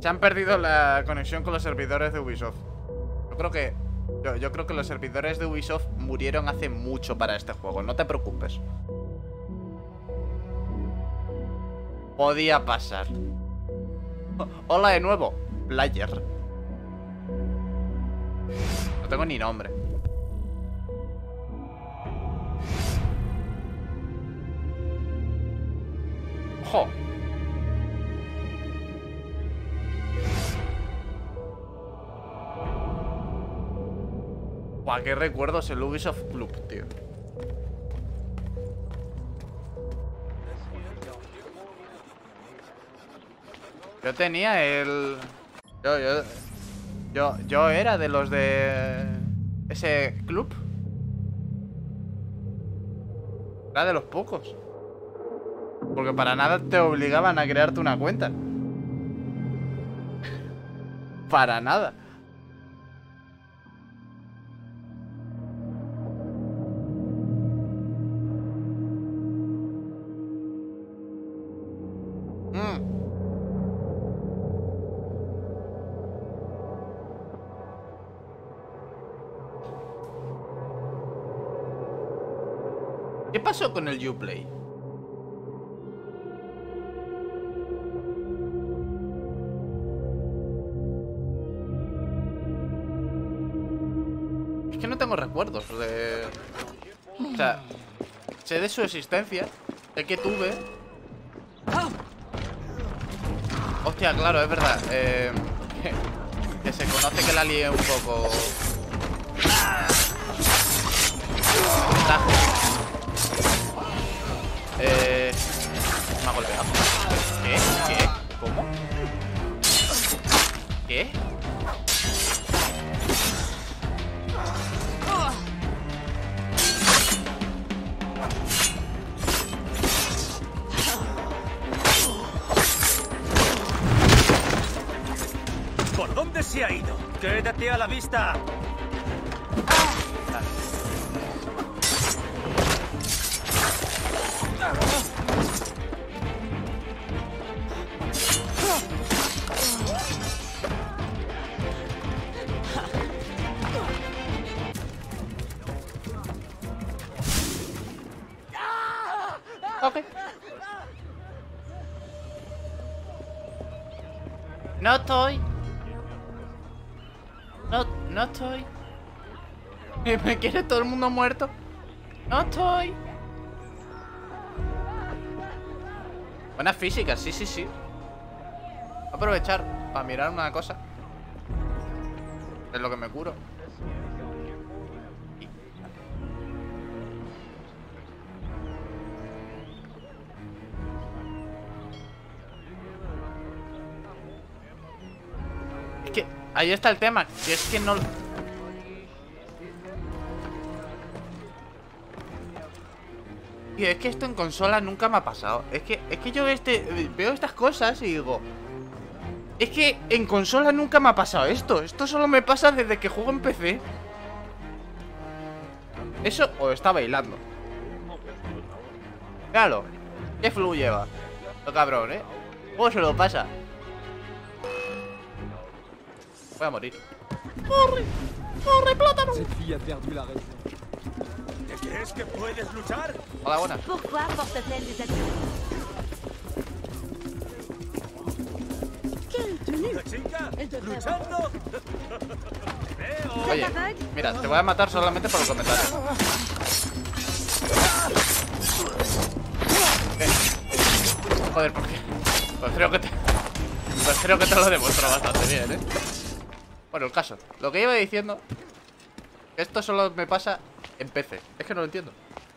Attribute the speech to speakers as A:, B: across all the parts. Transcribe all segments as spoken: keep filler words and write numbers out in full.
A: Se han perdido la conexión con los servidores de Ubisoft. Yo creo que... Yo, yo creo que los servidores de Ubisoft murieron hace mucho para este juego. No te preocupes. Podía pasar. Hola de nuevo, Player. No tengo ni nombre. ¡Ojo! Buah, qué recuerdos el Ubisoft Club, tío. Yo tenía el... Yo, yo... Yo, yo era de los de... ese club. Era de los pocos. Porque para nada te obligaban a crearte una cuenta. Para nada. Mm. ¿Qué pasó con el Uplay? Es que no tengo recuerdos de... O sea, sé de su existencia, sé que tuve... Hostia, claro, es verdad. Eh, que se conoce que la lié un poco... Eh... Me ha golpeado. ¿Qué? ¿Qué? ¿Cómo? ¿Qué?
B: ¿Por dónde se ha ido? ¡Quédate a la vista!
A: Ok. No estoy. No, no estoy. ¿Me quiere todo el mundo muerto? No estoy. Buenas físicas, sí, sí, sí. Voy a aprovechar para mirar una cosa. Es lo que me curo. Es que ahí está el tema, que es que no... Tío, es que esto en consola nunca me ha pasado. Es que, es que yo este, veo estas cosas y digo... Es que en consola nunca me ha pasado esto. Esto solo me pasa desde que juego en P C. Eso o está bailando. Míralo. ¿Qué flu lleva? Lo cabrón, ¿eh? ¿Cómo se lo pasa? Voy a morir. ¡Corre! ¡Corre, plátano!
B: ¿Te crees que puedes luchar?
A: Hola, buena.
B: ¿Una chica? ¿Luchando?
A: Oye, mira, te voy a matar solamente por los comentarios. ¿Qué? Joder, ¿por qué? Pues creo que te... Pues creo que te lo demuestro bastante bien, ¿eh? Bueno, el caso. Lo que iba diciendo... Esto solo me pasa en P C. Es que no lo entiendo.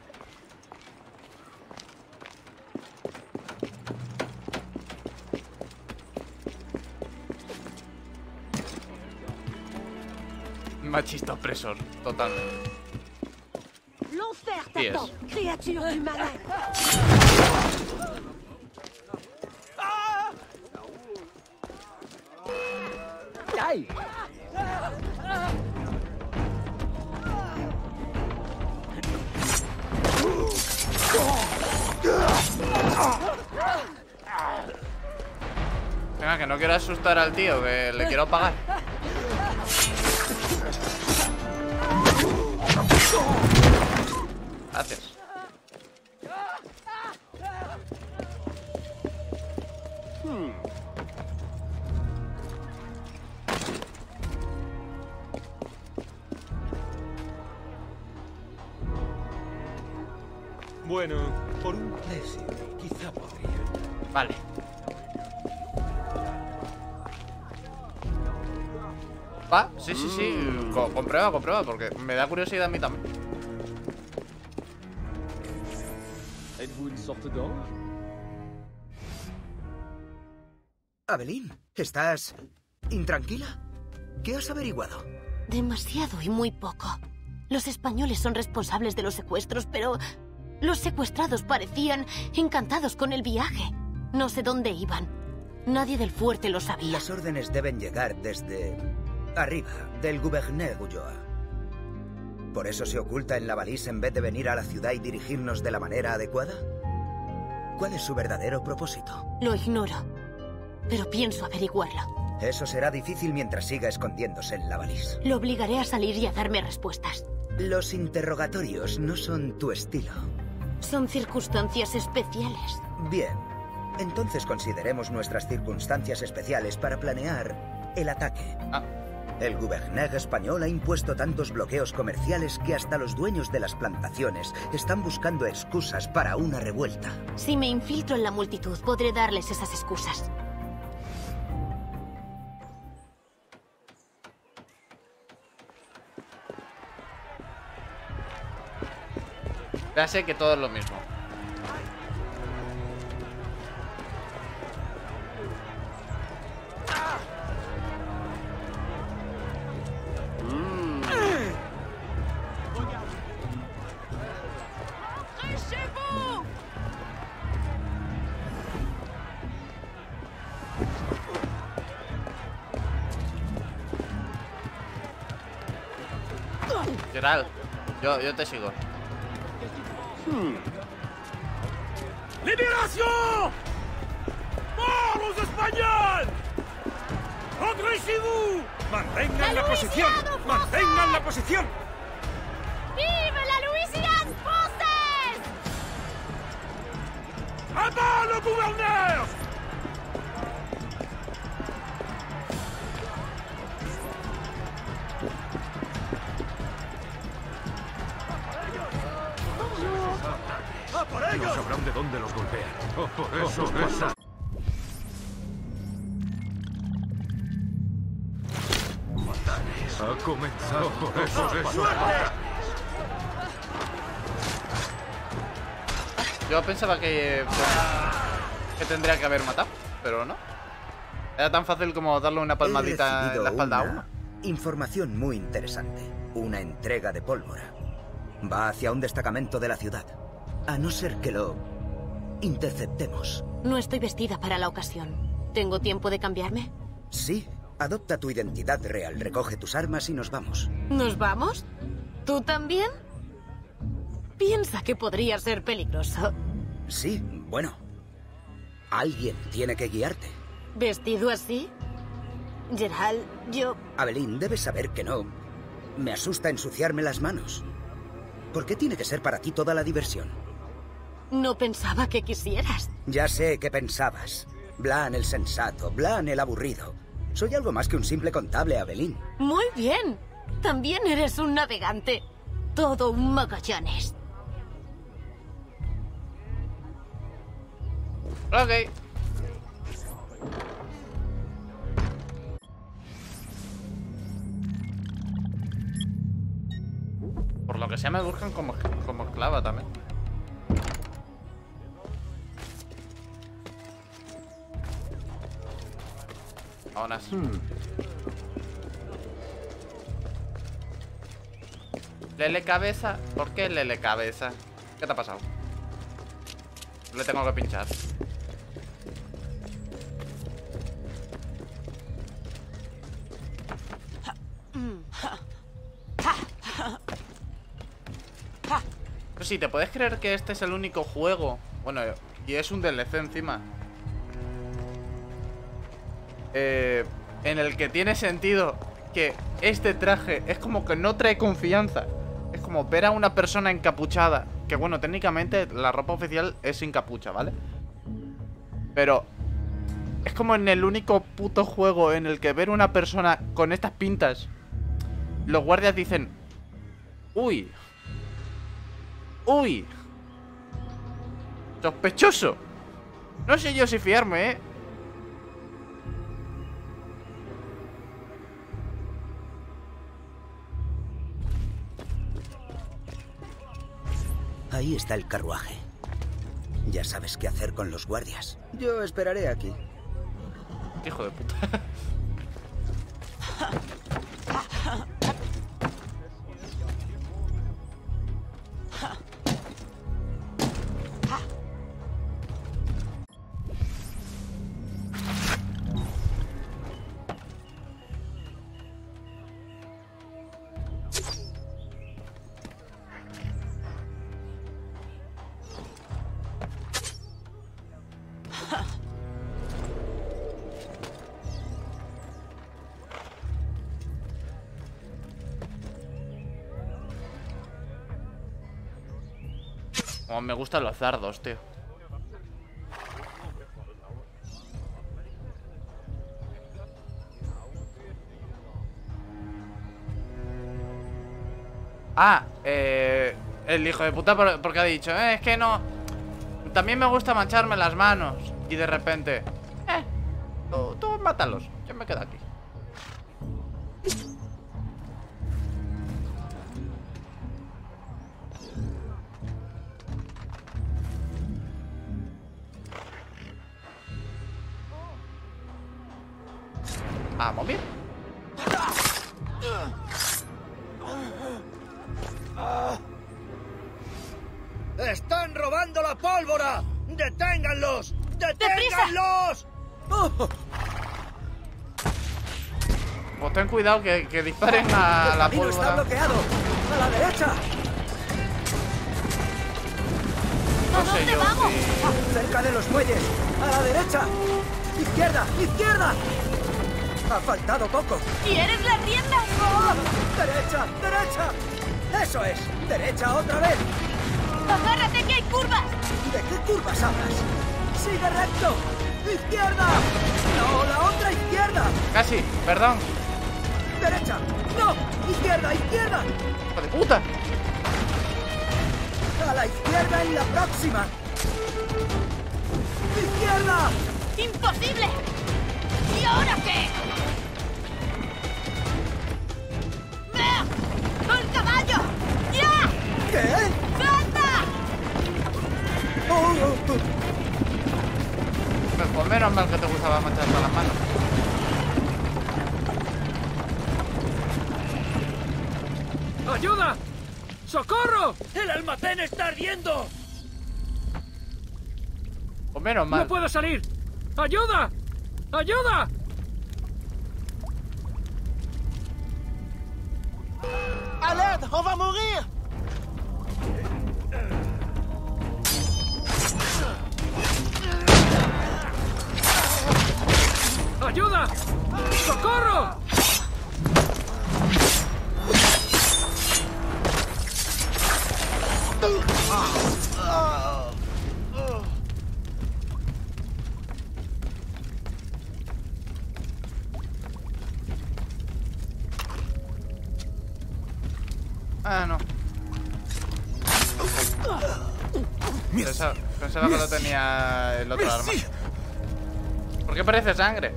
A: Machista opresor, totalmente. Sí es.
C: ¡Ay!
A: Venga, que no quiero asustar al tío, que le quiero pagar. Gracias.
B: Hmm. Bueno, por un precio, quizá podría.
A: Vale. Va, sí, sí, sí.
B: Mm.
A: Co- comprueba, comprueba, porque me da curiosidad a mí también.
B: Êtes-vous une sorte d'ange?
C: Abelín, ¿estás intranquila? ¿Qué has averiguado?
D: Demasiado y muy poco. Los españoles son responsables de los secuestros, pero los secuestrados parecían encantados con el viaje. No sé dónde iban. Nadie del fuerte lo sabía.
C: Las órdenes deben llegar desde arriba, del Gouverneur Ulloa. ¿Por eso se oculta en la valise en vez de venir a la ciudad y dirigirnos de la manera adecuada? ¿Cuál es su verdadero propósito?
D: Lo ignoro, pero pienso averiguarlo.
C: Eso será difícil mientras siga escondiéndose en la valise.
D: Lo obligaré a salir y a darme respuestas.
C: Los interrogatorios no son tu estilo.
D: Son circunstancias especiales.
C: Bien, entonces consideremos nuestras circunstancias especiales para planear el ataque.
A: Ah.
C: El Gouverneur español ha impuesto tantos bloqueos comerciales que hasta los dueños de las plantaciones están buscando excusas para una revuelta.
D: Si me infiltro en la multitud, podré darles esas excusas.
A: Ya sé que todo es lo mismo. Gerald, yo, yo te sigo.
B: Libération! ¡Mort aux Espagnols! ¡Entrez chez vous! ¡Mantengan la posición! ¡Mantengan la posición!
D: ¡Vive la Louisiane française!
B: ¡A bas le gouverneur! ¡A por ellos!
E: No sabrán de dónde los golpean. Oh, por eso pasa. Ha comenzado. Por eso pasa.
A: Yo pensaba que, que tendría que haber matado, pero no. Era tan fácil como darle una palmadita en la espalda a uno.
C: Información muy interesante. Una entrega de pólvora. Va hacia un destacamento de la ciudad. A no ser que lo interceptemos.
D: No estoy vestida para la ocasión. ¿Tengo tiempo de cambiarme?
C: Sí, adopta tu identidad real, recoge tus armas y nos vamos.
D: ¿Nos vamos? ¿Tú también? Piensa que podría ser peligroso.
C: Sí, bueno. Alguien tiene que guiarte.
D: ¿Vestido así? Gerald, yo...
C: Abelín, debes saber que no. Me asusta ensuciarme las manos. ¿Por qué tiene que ser para ti toda la diversión?
D: No pensaba que quisieras.
C: Ya sé qué pensabas. Blan el sensato, Blan el aburrido. Soy algo más que un simple contable, Abelín.
D: Muy bien. También eres un navegante. Todo un Magallanes.
A: Ok. Por lo que sea me buscan como, como esclava también. Ahora sí.
E: Hmm.
A: Lele cabeza. ¿Por qué Lele cabeza? ¿Qué te ha pasado? Le tengo que pinchar. Pero sí, ¿te puedes creer que este es el único juego? Bueno, y es un D L C encima, eh, en el que tiene sentido que este traje es como que no trae confianza. Es como ver a una persona encapuchada. Que bueno, técnicamente la ropa oficial es sin capucha, ¿vale? Pero es como en el único puto juego en el que ver una persona con estas pintas, los guardias dicen: uy, uy, sospechoso. No sé yo si fiarme, ¿eh?
C: Ahí está el carruaje. Ya sabes qué hacer con los guardias. Yo esperaré aquí.
A: Hijo de puta. Como me gustan los dardos, tío. Ah, eh, el hijo de puta por- porque ha dicho, eh, es que no. También me gusta mancharme las manos. Y de repente, eh, tú, tú mátalos, yo me quedo aquí. Ah, móvil.
C: ¡Están robando la pólvora! ¡Deténganlos! ¡Deténganlos! ¡Oh!
A: Pues ten cuidado que, que disparen a la
C: ¡El camino está
A: pólvora.
C: bloqueado! ¡A la derecha!
A: No
D: ¿A
A: sé
D: dónde
A: yo
D: vamos?
A: si-
C: ¡Cerca de los muelles! ¡A la derecha! ¡Izquierda! ¡Izquierda! ¡Ha faltado poco!
D: ¿Quieres las riendas?
C: ¡Ah! ¡Derecha! ¡Derecha! ¡Eso es! ¡Derecha otra vez!
D: ¡Agárrate que hay curvas!
C: ¿De qué curvas hablas? ¡Sigue recto! ¡Izquierda! ¡No, la otra izquierda!
A: Casi, perdón.
C: ¡Derecha! ¡No! ¡Izquierda! ¡Izquierda!
A: ¡Hijo de puta!
C: ¡A la izquierda en la próxima! ¡Izquierda!
D: ¡Imposible! ¿Y ahora qué? ¡Vea! ¡El caballo! ¡Ya!
C: ¿Qué?
D: ¡Salta!
C: Oh, oh, oh.
A: Pues menos mal que te gustaba mancharte las manos.
B: ¡Ayuda! ¡Socorro! ¡El almacén está ardiendo!
A: Pues menos mal.
B: ¡No puedo salir! ¡Ayuda! ¡Ayuda!
F: ¡Alerte! ¡On va mourir!
B: ¡Ayuda! ¡Socorro!
A: Ah, no. Pensaba, pensaba que lo tenía el otro arma. ¿Por qué parece sangre?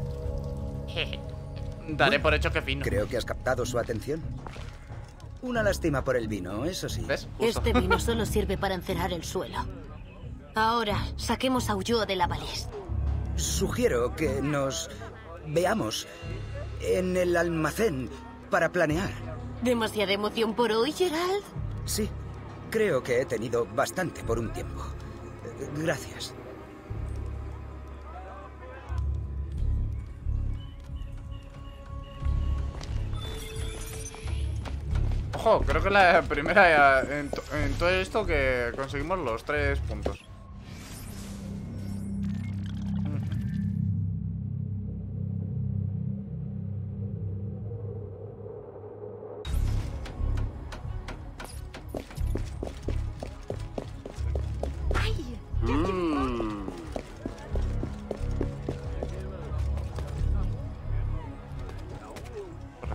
A: Daré por hecho que fino.
C: Creo que has captado su atención. Una lástima por el vino, eso sí.
A: ¿Ves? Justo.
D: Este vino solo sirve para encerar el suelo. Ahora, saquemos a Ulloa de la Valise.
C: Sugiero que nos veamos en el almacén para planear.
D: ¿Demasiada emoción por hoy, Gerald?
C: Sí, creo que he tenido bastante por un tiempo. Eh, Gracias.
A: Ojo, creo que la primera en, to- en todo esto que conseguimos los tres puntos.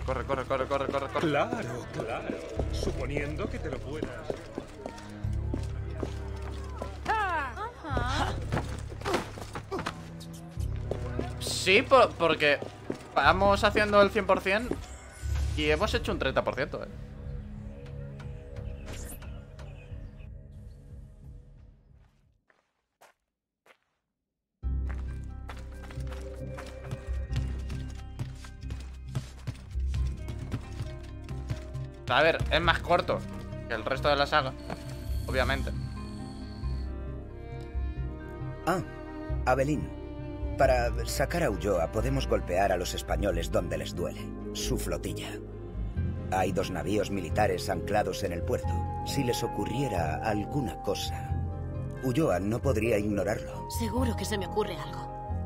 A: corre, corre, corre, corre, corre, corre.
E: Claro, claro. Suponiendo que te lo puedas.
A: Sí, por, porque vamos haciendo el cien por cien y hemos hecho un treinta por ciento, eh. A ver, es más corto que el resto de la saga, obviamente.
C: Ah, Abelín. Para sacar a Ulloa podemos golpear a los españoles donde les duele. Su flotilla. Hay dos navíos militares anclados en el puerto. Si les ocurriera alguna cosa, Ulloa no podría ignorarlo.
D: Seguro que se me ocurre algo.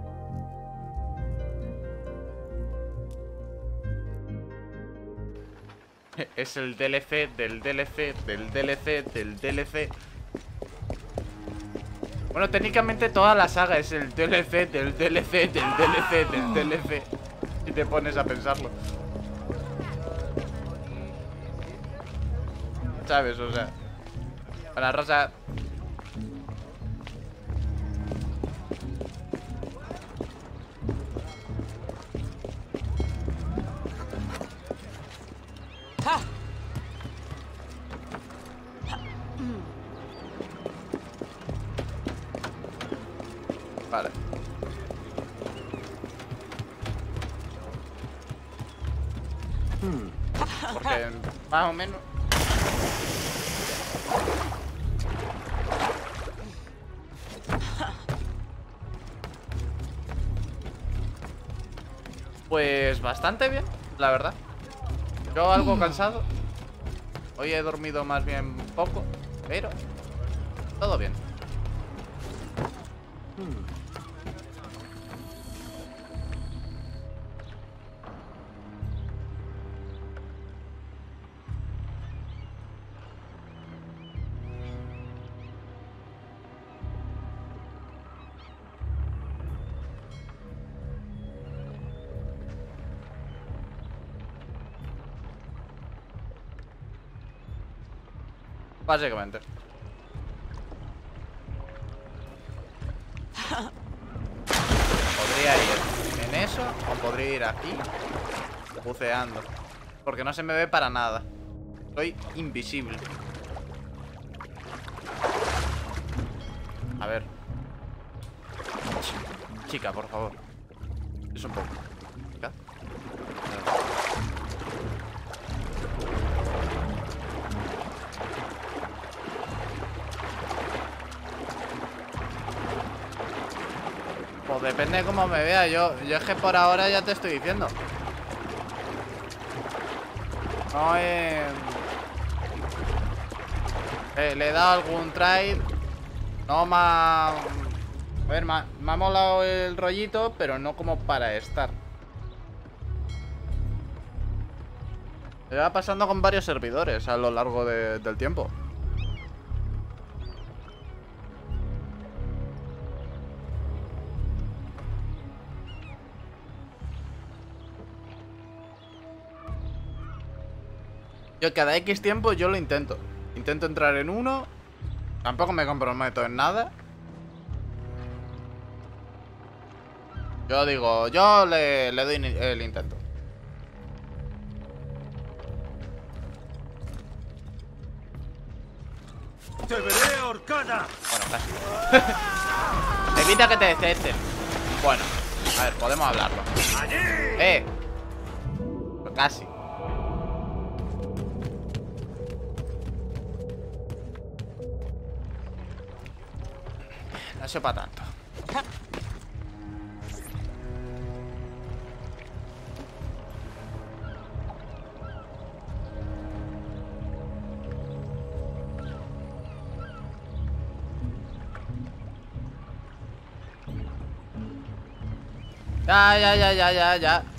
A: Es el D L C del D L C del D L C del D L C. Bueno, técnicamente toda la saga es el D L C del D L C del D L C del D L C. Si te pones a pensarlo, ¿sabes? O sea, para Rosa. Vale. Porque más o menos. Pues bastante bien, la verdad. Yo algo cansado. Hoy he dormido más bien poco, pero todo bien. Básicamente. Podría ir en eso o podría ir aquí buceando, porque no se me ve para nada. Soy invisible. A ver. Ch- Chica, por favor. Es un poco. Chica. Pues depende de cómo me vea. Yo, yo es que por ahora ya te estoy diciendo. No he... eh, le he dado algún trade. No me ha... A ver, me ha, me ha molado el rollito, pero no como para estar. Me va pasando con varios servidores a lo largo de, del tiempo. Yo cada X tiempo yo lo intento. Intento entrar en uno. Tampoco me comprometo en nada. Yo digo, yo le, le doy el intento.
B: ¡Te veré ahorcada!
A: Bueno, casi. Evita que te detecten. Bueno, a ver, podemos hablarlo.
B: ¡Allí!
A: Eh. Casi. No sé para tanto. Ya, ya, ya, ya, ya, ya.